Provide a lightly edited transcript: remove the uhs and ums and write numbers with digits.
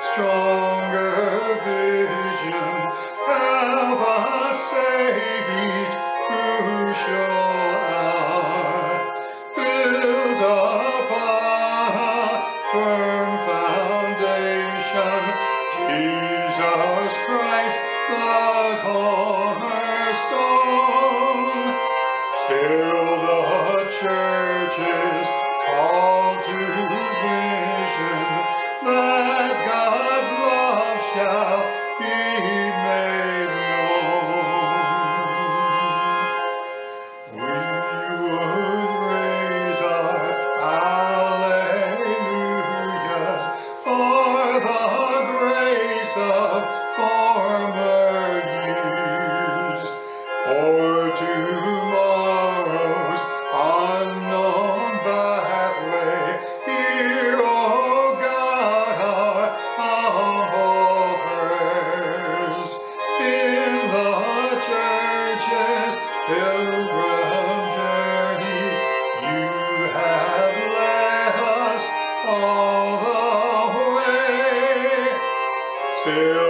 stronger vision, help us save each crucial hour. Build upon a firm foundation, Jesus Christ the cornerstone. Still the church is called to vision, that God's love shall be made known. We would raise our alleluias for the grace of former years, for tomorrow's unknown pathway. Hear, O God, our humble prayers. In the church's pilgrim journey, you have led us all the way. Still